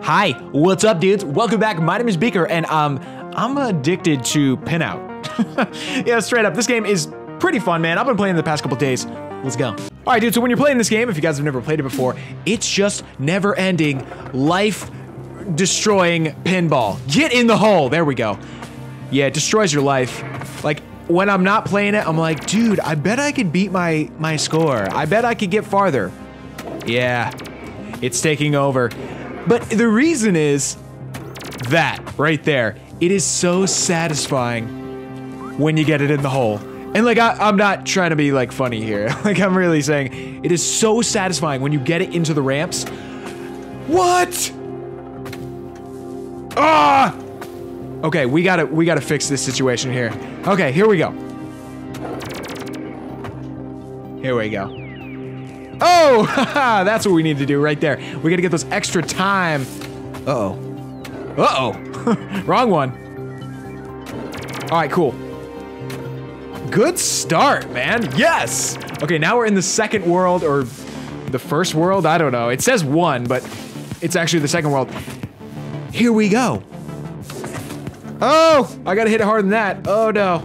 Hi, what's up, dudes? Welcome back. My name is Beaker, and I'm addicted to Pinout. Yeah, straight up. This game is pretty fun, man. I've been playing it the past couple days. Let's go. All right, dude. So when you're playing this game, if you guys have never played it before, it's just never-ending, life-destroying pinball. Get in the hole. There we go. Yeah, it destroys your life. Like, when I'm not playing it, I'm like, dude, I bet I could beat my score. I bet I could get farther. Yeah, it's taking over. But the reason is that right there. It is so satisfying when you get it in the hole. And like, I'm not trying to be like funny here. Like, I'm really saying it is so satisfying when you get it into the ramps. What? Ah! Okay, we gotta fix this situation here. Okay, here we go. Here we go. Oh, haha, that's what we need to do right there. We gotta get those extra time. Uh-oh. Uh-oh. Wrong one. All right, cool. Good start, man. Yes. Okay, now we're in the second world, or the first world. I don't know. It says one, but it's actually the second world. Here we go. Oh, I gotta hit it harder than that. Oh, no.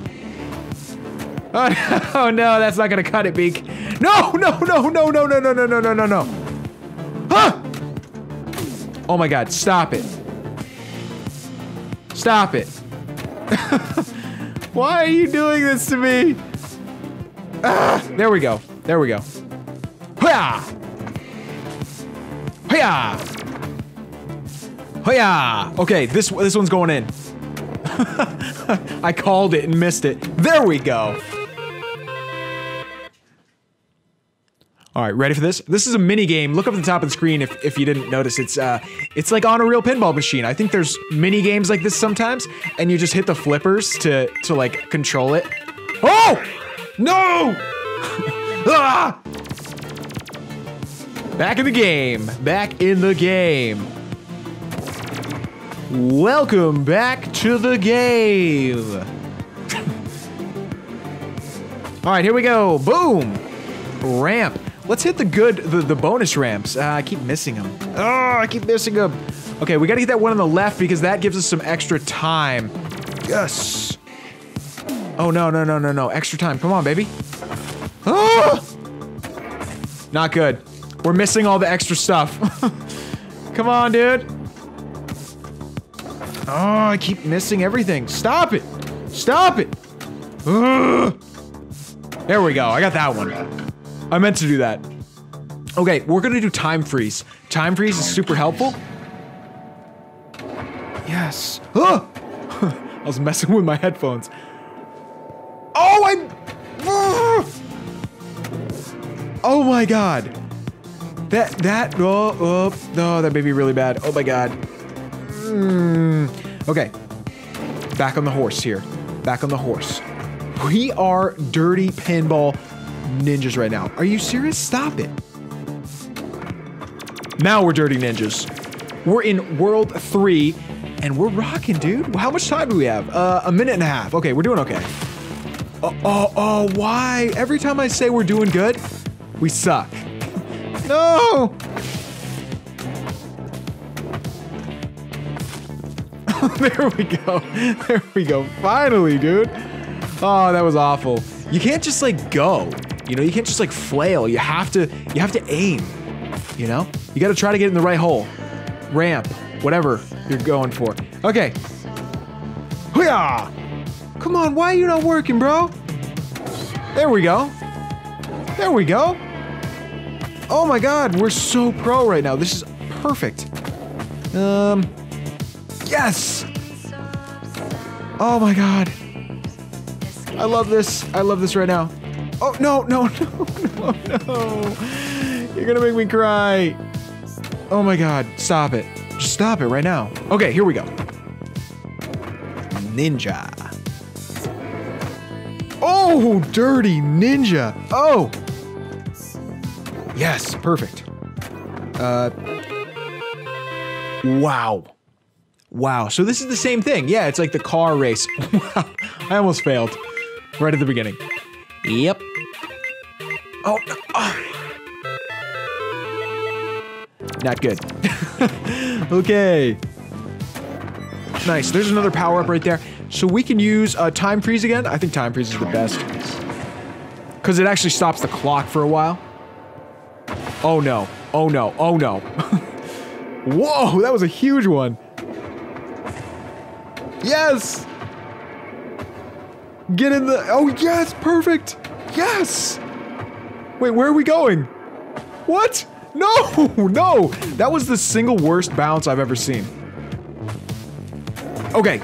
Oh, no, that's not gonna cut it, Beak. No, no, no, no, no, no, no, no, no, no, no, no. Huh! Oh my God, stop it. Stop it. Why are you doing this to me? Ah, there we go. There we go. Hoya! Hoya! Hoya! Okay, this one's going in. I called it and missed it. There we go. All right, ready for this? This is a mini game. Look up at the top of the screen if you didn't notice. It's like on a real pinball machine. I think there's mini games like this sometimes, and you just hit the flippers to like control it. Oh! No! Ah! Back in the game. Back in the game. Welcome back to the game. All right, here we go. Boom. Ramp. Let's hit the bonus ramps. I keep missing them. Oh, I keep missing them. Okay, we gotta get that one on the left because that gives us some extra time. Yes. Oh, no, no, no, no, no. Extra time. Come on, baby. Oh! Not good. We're missing all the extra stuff. Come on, dude. Oh, I keep missing everything. Stop it. Stop it. Ugh. There we go. I got that one. I meant to do that. Okay, we're gonna do time freeze. Time freeze is super helpful. Yes. Ah! I was messing with my headphones. Oh, oh my God. Oh, that made me really bad. Oh my God. Okay. Back on the horse here. Back on the horse. We are dirty pinball ninjas right now. Are you serious? Stop it. Now we're dirty ninjas. We're in World 3, and we're rocking, dude. How much time do we have? A minute and a half. Okay, we're doing okay. Oh, why? Every time I say we're doing good, we suck. No! There we go. There we go. Finally, dude. Oh, that was awful. You can't just like go. You know, you can't just like flail. You have to aim. You know? You gotta try to get in the right hole. Ramp. Whatever you're going for. Okay. Hoo-yah! Come on, why are you not working, bro? There we go. There we go. Oh my God, we're so pro right now. This is perfect. Yes! Oh my God. I love this. I love this right now. Oh, no, no, no, no, no. You're gonna make me cry. Oh my God, stop it. Just stop it right now. Okay, here we go. Ninja. Oh, dirty ninja. Oh. Yes, perfect. Wow. Wow, so this is the same thing. Yeah, it's like the car race. Wow, I almost failed. Right at the beginning. Yep. Oh, no. Oh. Not good. Okay. Nice. There's another power-up right there. So we can use Time Freeze again. I think Time Freeze is the best. Because it actually stops the clock for a while. Oh no. Oh no. Oh no. Whoa, that was a huge one. Yes! Get in the... Oh yes, perfect! Yes! Wait, where are we going? What? No! No! That was the single worst bounce I've ever seen. Okay.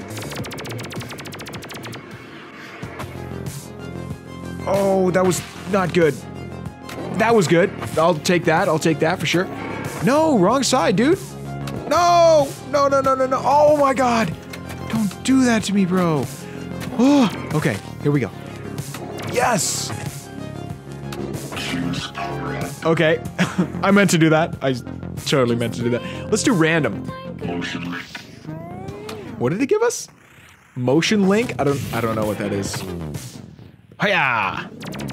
Oh, that was not good. That was good. I'll take that. I'll take that for sure. No, wrong side, dude. No! No, no, no, no, no. Oh my god. Don't do that to me, bro. Oh, okay, here we go. Yes! Okay. I meant to do that. I totally meant to do that. Let's do random. What did it give us? Motion link? I don't know what that is. Hiya!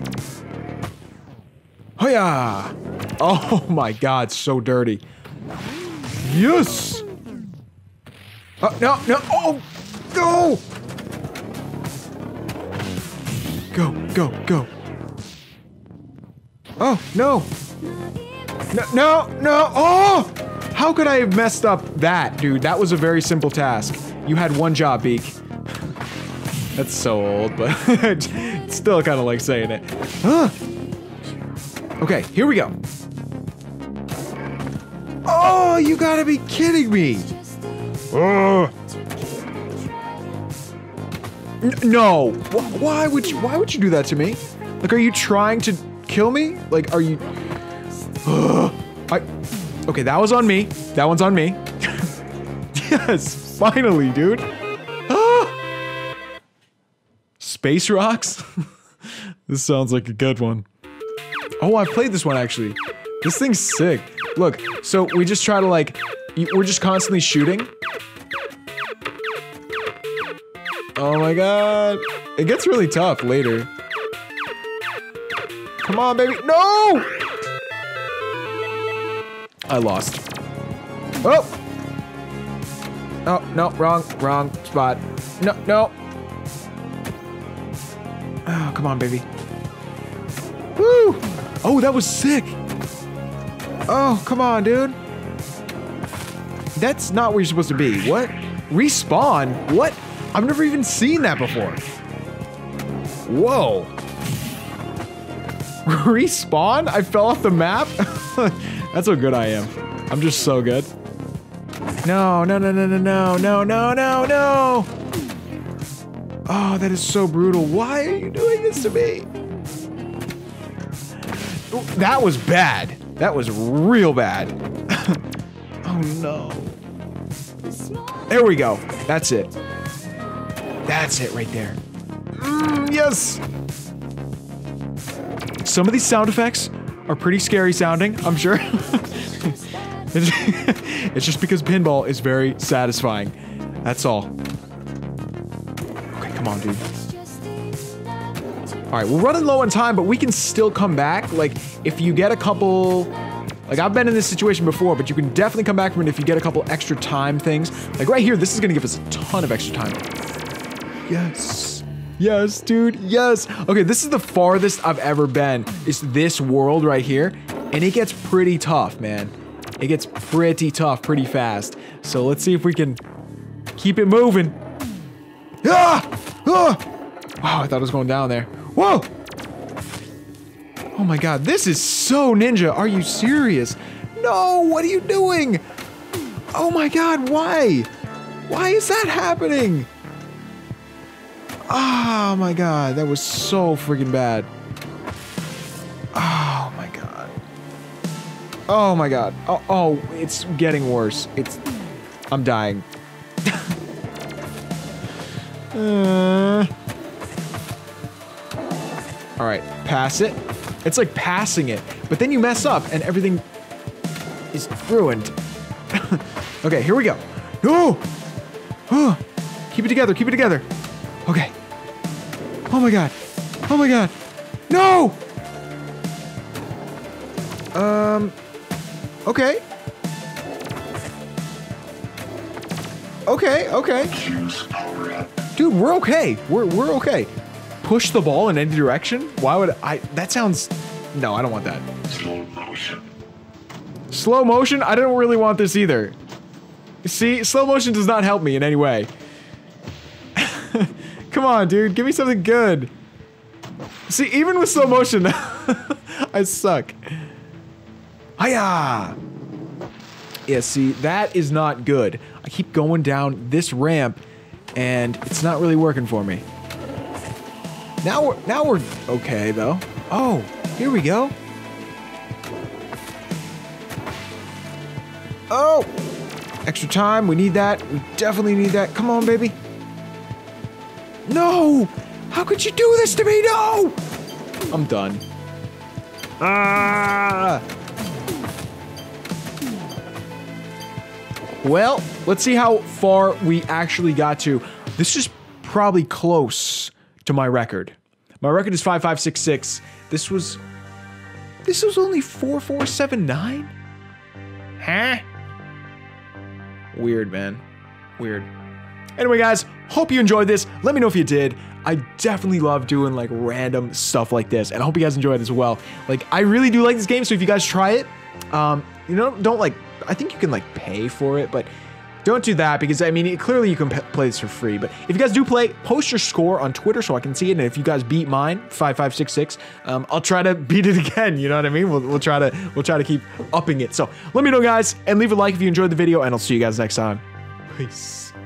Hiya! Oh my god, so dirty. Yes! Oh, no, no, oh! Go! Go, go, go. Oh, no! No, no, no! Oh! How could I have messed up that, dude? That was a very simple task. You had one job, Beak. That's so old, but still kind of like saying it. Huh? Okay, here we go. Oh, you gotta be kidding me! No! Why would you do that to me? Like, are you trying to kill me? Like, are you? Okay, that was on me. That one's on me. Yes, finally, dude. Ah! Space rocks? This sounds like a good one. Oh, I've played this one actually. This thing's sick. Look, so we just try to like, we're just constantly shooting. Oh my god. It gets really tough later. Come on, baby. No! I lost. Oh! Oh, no, wrong spot. No, no. Oh, come on, baby. Woo! Oh, that was sick. Oh, come on, dude. That's not where you're supposed to be. What? Respawn? What? I've never even seen that before. Whoa. Respawn? I fell off the map? That's how good I am. I'm just so good. No, no, no, no, no, no, no, no, no, no! Oh, that is so brutal. Why are you doing this to me? That was bad. That was real bad. Oh no. There we go. That's it. That's it right there. Yes! Some of these sound effects are pretty scary sounding, I'm sure. It's just because pinball is very satisfying. That's all. Okay, come on, dude. Alright, we're running low on time, but we can still come back. Like, if you get a couple... Like, I've been in this situation before, but you can definitely come back from it if you get a couple extra time things. Like, right here, this is gonna give us a ton of extra time. Yes. Yes, dude, yes. Okay, this is the farthest I've ever been. It's this world right here, and it gets pretty tough, man. It gets pretty tough pretty fast. So let's see if we can keep it moving. Ah! Ah! Wow, I thought it was going down there. Whoa! Oh my god, this is so ninja. Are you serious? No, what are you doing? Oh my god, why? Why is that happening? Oh my god, that was so freaking bad. Oh my god. Oh my god. Oh, it's getting worse. I'm dying. Alright, pass it. It's like passing it, but then you mess up and everything is ruined. Okay, here we go. No! Oh, keep it together, keep it together. Okay. Oh my god. Oh my god. No! Okay. Okay, okay. Dude, we're okay. We're okay. Push the ball in any direction? Why would I? That sounds... No, I don't want that. Slow motion. Slow motion? I don't really want this either. See, slow motion does not help me in any way. Come on, dude. Give me something good. See, even with slow motion, I suck. Hiya! Yeah, see, that is not good. I keep going down this ramp, and it's not really working for me. Now we're okay, though. Oh, here we go. Oh! Extra time, we need that. We definitely need that. Come on, baby. No! How could you do this to me? No! I'm done. Ah! Well, let's see how far we actually got to. This is probably close to my record. My record is 5566. This was only 4479? Huh? Weird, man. Weird. Anyway, guys, hope you enjoyed this. Let me know if you did. I definitely love doing like random stuff like this, and I hope you guys enjoy it as well. Like, I really do like this game, so if you guys try it, you know, don't like, I think you can like pay for it, but don't do that because, I mean, clearly you can play this for free. But if you guys do play, post your score on Twitter so I can see it. And if you guys beat mine, 5566, I'll try to beat it again. You know what I mean? We'll try to keep upping it. So let me know, guys, and leave a like if you enjoyed the video, and I'll see you guys next time. Peace.